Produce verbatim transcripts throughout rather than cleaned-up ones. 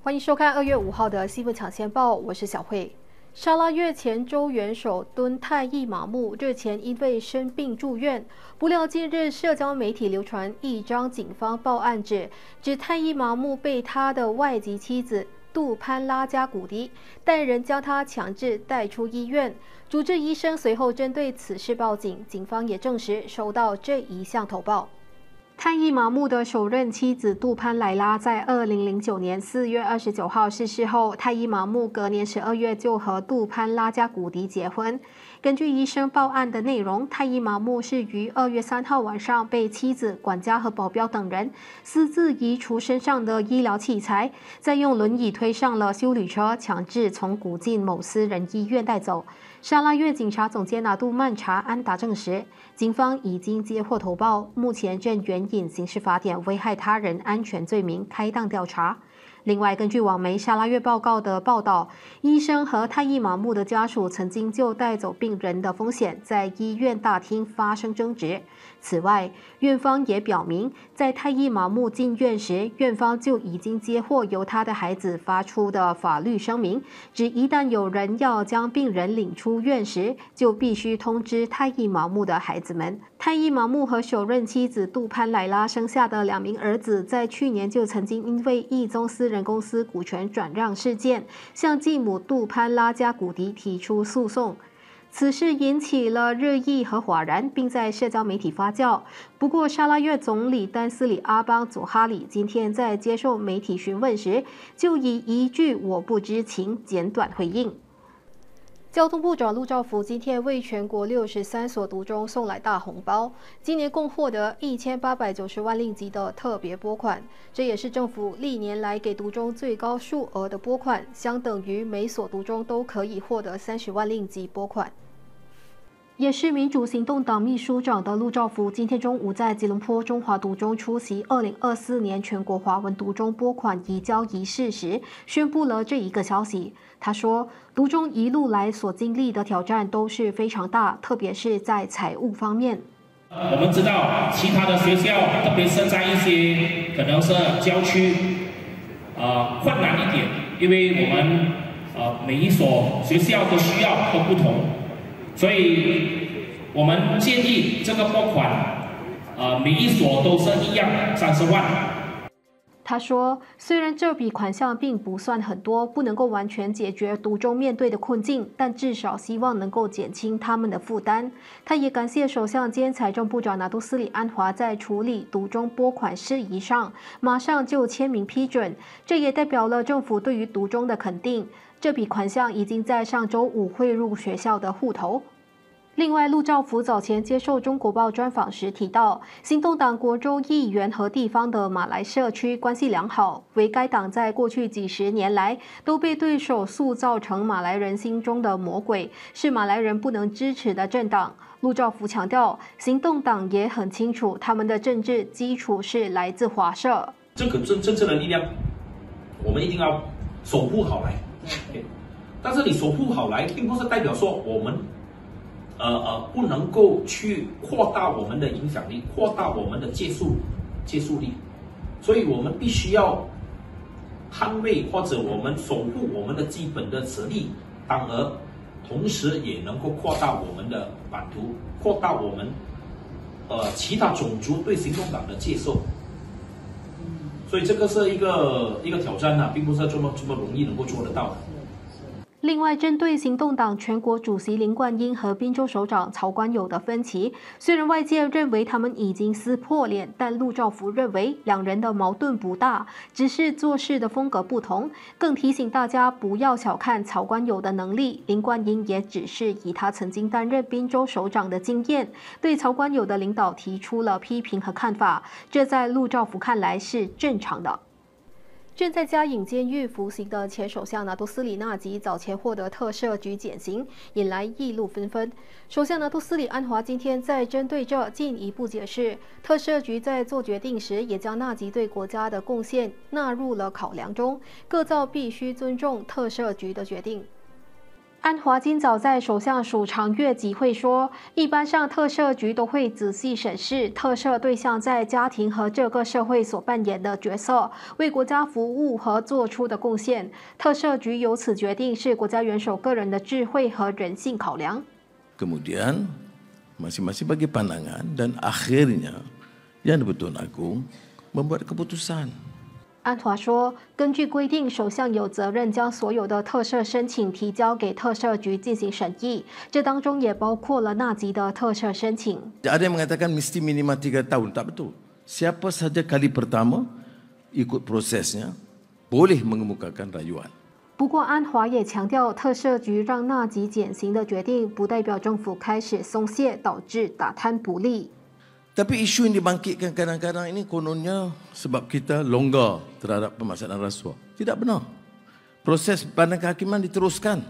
欢迎收看二月五号的新闻抢先报，我是小慧。沙拉越前州元首敦泰伊马木日前因为生病住院，不料近日社交媒体流传一张警方报案纸，指泰伊马木被他的外籍妻子杜潘拉加古迪带人将他强制带出医院。主治医生随后针对此事报警，警方也证实收到这一项投报。泰伊马木的首任妻子杜潘莱拉在二零零九年四月二十九号逝世后，泰伊马木隔年十二月就和杜潘拉加古迪结婚。根据医生报案的内容，泰伊马木是于二月三号晚上被妻子、管家和保镖等人私自移除身上的医疗器材，再用轮椅推上了休旅车，强制从古晋某私人医院带走。沙拉越警察总监纳杜曼查安达证实，警方已经接获投报，目前正援引刑事法典危害他人安全罪名开档调查。另外，根据网媒沙拉越报告的报道，医生和泰伊马木的家属曾经就带走病人的风险在医院大厅发生争执。此外，院方也表明，在泰伊马木进院时，院方就已经接获由他的孩子发出的法律声明，指一旦有人要将病人领出院时，就必须通知泰伊马木的孩子们。泰伊马木和首任妻子杜潘莱拉生下的两名儿子，在去年就曾经因为一宗私人公司股权转让事件，向继母杜潘拉加古迪提出诉讼。此事引起了热议和哗然，并在社交媒体发酵。不过，沙拉越总理丹斯里阿邦佐哈里今天在接受媒体询问时，就以一句“我不知情”简短回应。交通部长陆兆福今天为全国六十三所读中送来大红包，今年共获得一千八百九十万令吉的特别拨款，这也是政府历年来给读中最高数额的拨款，相等于每所读中都可以获得三十万令吉拨款。也是民主行动党秘书长的陆兆福今天中午在吉隆坡中华读中出席二零二四年全国华文读中拨款移交仪式时，宣布了这一个消息。他说，读中一路来所经历的挑战都是非常大，特别是在财务方面。 我们知道其他的学校，特别是在一些可能是郊区，呃，困难一点，因为我们呃每一所学校的需要都不同。所以，我们建议这个拨款，呃，每一所都是一样，三十万。 他说，虽然这笔款项并不算很多，不能够完全解决读中面对的困境，但至少希望能够减轻他们的负担。他也感谢首相兼财政部长拿督斯里安华在处理读中拨款事宜上，马上就签名批准，这也代表了政府对于读中的肯定。这笔款项已经在上周五汇入学校的户头。另外，陆兆福早前接受《中国报》专访时提到，行动党国州议员和地方的马来社区关系良好，为该党在过去几十年来都被对手塑造成马来人心中的魔鬼，是马来人不能支持的政党。陆兆福强调，行动党也很清楚，他们的政治基础是来自华社。 这个政政治的力量，我们一定要守护好来。但是你守护好来，并不是代表说我们，呃呃，不能够去扩大我们的影响力，扩大我们的接触接触力。所以我们必须要捍卫或者我们守护我们的基本的实力，当而同时也能够扩大我们的版图，扩大我们呃其他种族对行动党的接受。所以这个是一个一个挑战啊，并不是这么这么容易能够做得到的。 另外，针对行动党全国主席林冠英和滨州首长曹观友的分歧，虽然外界认为他们已经撕破脸，但陆兆福认为两人的矛盾不大，只是做事的风格不同。更提醒大家不要小看曹观友的能力，林冠英也只是以他曾经担任滨州首长的经验，对曹观友的领导提出了批评和看法，这在陆兆福看来是正常的。正在嘉颖监狱服刑的前首相拿督斯里纳吉早前获得特赦局减刑，引来议论纷纷。首相拿督斯里安华今天在针对这进一步解释，特赦局在做决定时也将纳吉对国家的贡献纳入了考量中，各造必须尊重特赦局的决定。 安华今早在首相署常月集会说，一般上特赦局都会仔细审视特赦对象在家庭和这个社会所扮演的角色，为国家服务和做出的贡献。特赦局有此决定是国家元首个人的智慧和人性考量。 Kemudian masing-masing bagi pandangan dan akhirnya Yang di-Pertuan Agong membuat keputusan。 安华说，根据规定，首相有责任将所有的特赦申请提交给特赦局进行审议，这当中也包括了纳吉的特赦申请。 Ada yang mengatakan mesti minimal tiga tahun, tak betul. Siapa saja kali pertama ikut prosesnya boleh mengemukakan rayuan。 不过，安华也强调，特赦局让纳吉减刑的决定，不代表政府开始松懈，导致打贪不利。 Tapi isu yang dibangkitkan kadang-kadang ini kononnya sebab kita longgar terhadap pemaksaan rasuah. Tidak benar. Proses badan kehakiman diteruskan.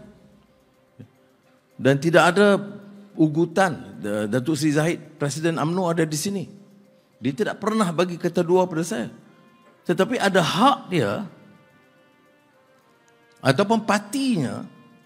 Dan tidak ada ugutan. Datuk Seri Zahid, Presiden U M N O ada di sini. Dia tidak pernah bagi kata dua pada saya. Tetapi ada hak dia ataupun partinya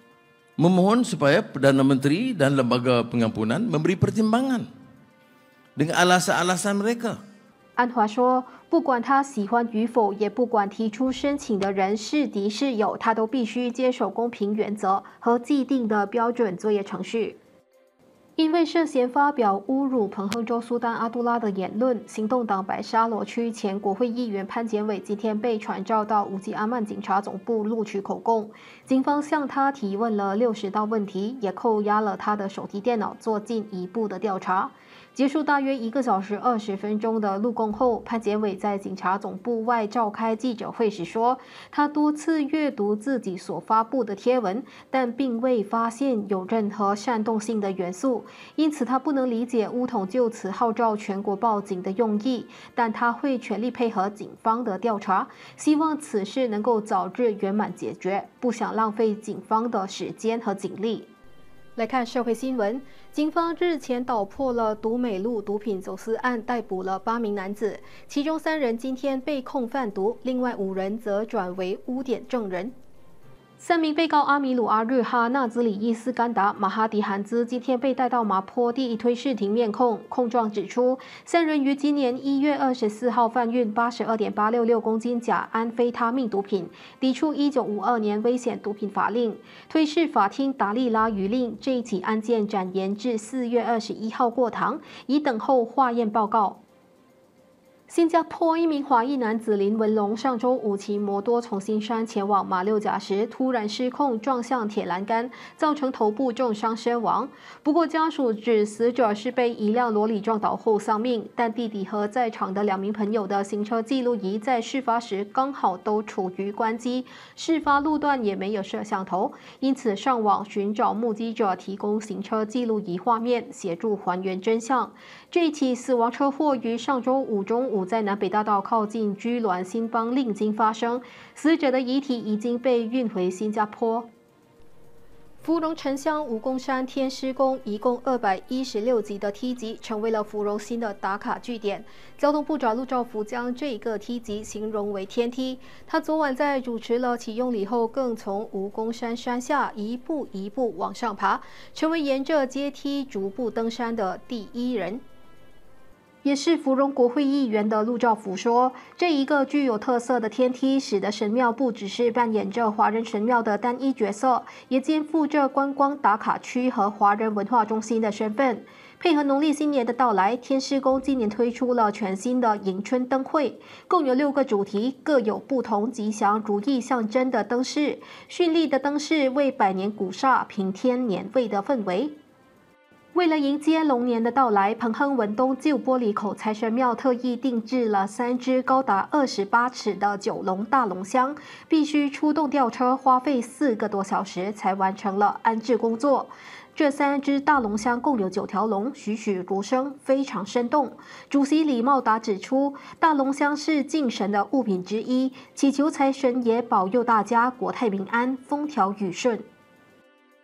memohon supaya Perdana Menteri dan Lembaga Pengampunan memberi pertimbangan dengan alasan-alasan mereka。 安华说，不管他喜欢与否，也不管提出申请的人是敌是友，他都必须坚守公平原则和既定的标准作业程序。因为涉嫌发表侮辱彭亨州苏丹阿杜拉的言论，行动党白沙罗区前国会议员潘检伟今天被传召到乌吉阿曼警察总部录取口供。警方向他提问了六十道问题，也扣押了他的手提电脑，做进一步的调查。结束大约一个小时二十分钟的录供后，潘检伟在警察总部外召开记者会时说，他多次阅读自己所发布的贴文，但并未发现有任何煽动性的元素，因此他不能理解巫统就此号召全国报警的用意，但他会全力配合警方的调查，希望此事能够早日圆满解决，不想浪费警方的时间和警力。来看社会新闻，警方日前捣破了独美路毒品走私案，逮捕了八名男子，其中三人今天被控贩毒，另外五人则转为污点证人。三名被告阿米鲁阿日哈、纳兹里伊斯甘达、马哈迪韩兹今天被带到麻坡第一推事庭面控。控状指出，三人于今年一月二十四号贩运八十二点八六六公斤甲安非他命毒品，抵触一九五二年危险毒品法令。推事法庭达利拉余令这一起案件展延至四月二十一号过堂，以等候化验报告。新加坡一名华裔男子林文龙上周五骑摩托从新山前往马六甲时，突然失控撞向铁栏杆，造成头部重伤身亡。不过家属指死者是被一辆罗里撞倒后丧命，但弟弟和在场的两名朋友的行车记录仪在事发时刚好都处于关机，事发路段也没有摄像头，因此上网寻找目击者提供行车记录仪画面，协助还原真相。这一起死亡车祸于上周五中午在南北大道靠近居銮新邦令津发生，死者的遗体已经被运回新加坡。芙蓉城乡武功山天师宫一共二百一十六级的梯级，成为了芙蓉新的打卡据点。交通部长陆兆福将这个梯级形容为天梯。他昨晚在主持了启用礼后，更从武功山山下一步一步往上爬，成为沿着阶梯逐步登山的第一人。也是芙蓉国会议员的陆兆福说，这一个具有特色的天梯，使得神庙不只是扮演着华人神庙的单一角色，也肩负着观光打卡区和华人文化中心的身份。配合农历新年的到来，天师宫今年推出了全新的迎春灯会，共有六个主题，各有不同吉祥如意象征的灯饰。绚丽的灯饰为百年古刹平添年味的氛围。为了迎接龙年的到来，彭亨文东旧玻璃口财神庙特意定制了三只高达二十八尺的九龙大龙香，必须出动吊车，花费四个多小时才完成了安置工作。这三只大龙香共有九条龙，栩栩如生，非常生动。主席李茂达指出，大龙香是敬神的物品之一，祈求财神爷保佑大家国泰民安，风调雨顺。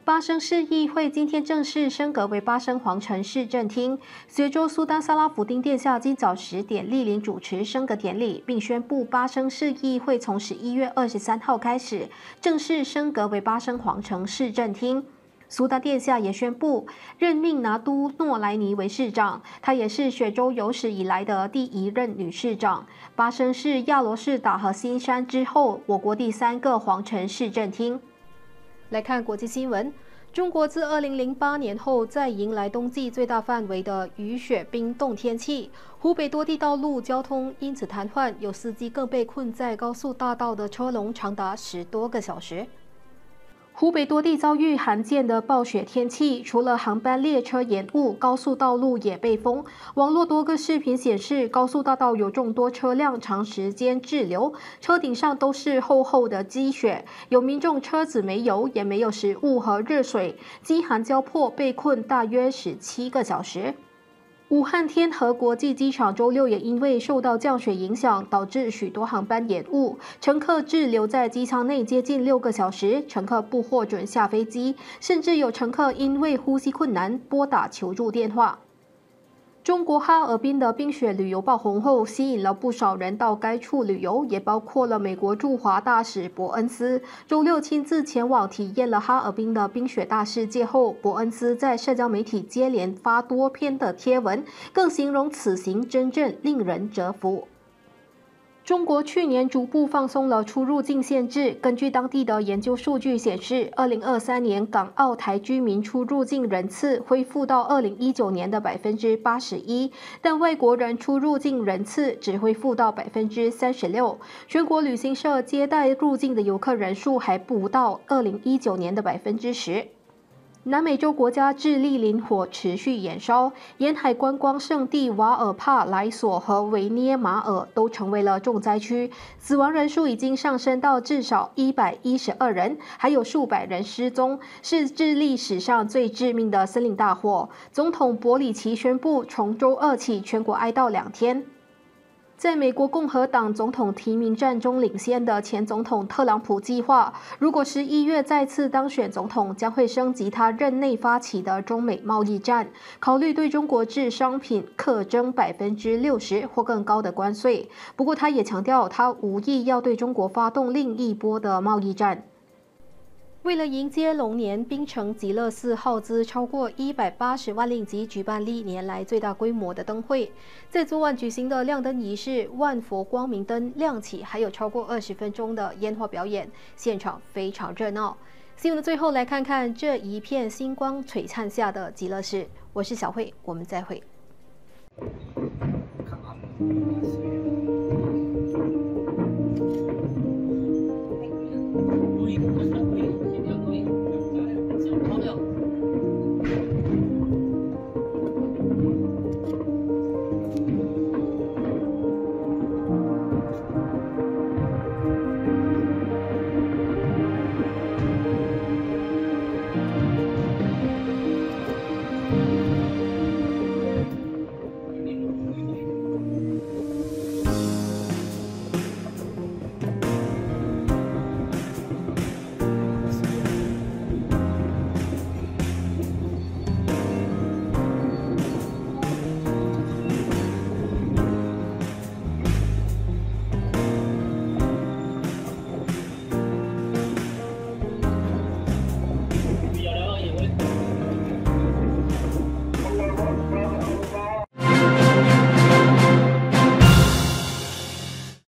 巴生市议会今天正式升格为巴生皇城市政厅，随州苏丹萨拉福丁殿下今早十点莅临主持升格典礼，并宣布巴生市议会从十一月二十三号开始正式升格为巴生皇城市政厅。苏丹殿下也宣布任命拿督诺莱尼为市长，她也是雪州有史以来的第一任女市长。巴生市、亚罗士打和新山之后，我国第三个皇城市政厅。来看国际新闻，中国自二零零八年后再迎来冬季最大范围的雨雪冰冻天气，湖北多地道路交通因此瘫痪，有司机更被困在高速大道的车龙长达十多个小时。湖北多地遭遇罕见的暴雪天气，除了航班列车延误，高速道路也被封。网络多个视频显示，高速大道有众多车辆长时间滞留，车顶上都是厚厚的积雪。有民众车子没油，也没有食物和热水，饥寒交迫，被困大约十七个小时。武汉天河国际机场周六也因为受到降雪影响，导致许多航班延误，乘客滞留在机舱内接近六个小时，乘客不获准下飞机，甚至有乘客因为呼吸困难拨打求助电话。中国哈尔滨的冰雪旅游爆红后，吸引了不少人到该处旅游，也包括了美国驻华大使伯恩斯。周六亲自前往体验了哈尔滨的冰雪大世界后，伯恩斯在社交媒体接连发多篇的贴文，更形容此行真正令人折服。中国去年逐步放松了出入境限制。根据当地的研究数据显示，二零二三年港澳台居民出入境人次恢复到二零一九年的百分之八十一，但外国人出入境人次只恢复到百分之三十六。全国旅行社接待入境的游客人数还不到二零一九年的百分之十。南美洲国家智利林火持续延烧，沿海观光胜地瓦尔帕莱索和维涅马尔都成为了重灾区，死亡人数已经上升到至少一百一十二人，还有数百人失踪，是智利史上最致命的森林大火。总统博里奇宣布，从周二起全国哀悼两天。在美国共和党总统提名战中领先的前总统特朗普计划，如果十一月再次当选总统，将会升级他任内发起的中美贸易战，考虑对中国制商品课征百分之六十或更高的关税。不过，他也强调，他无意要对中国发动另一波的贸易战。为了迎接龙年，槟城极乐寺耗资超过一百八十万令吉，举办历年来最大规模的灯会。在昨晚举行的亮灯仪式，万佛光明灯亮起，还有超过二十分钟的烟花表演，现场非常热闹。新闻的最后，来看看这一片星光璀璨下的极乐寺。我是小慧，我们再会。 Thank you.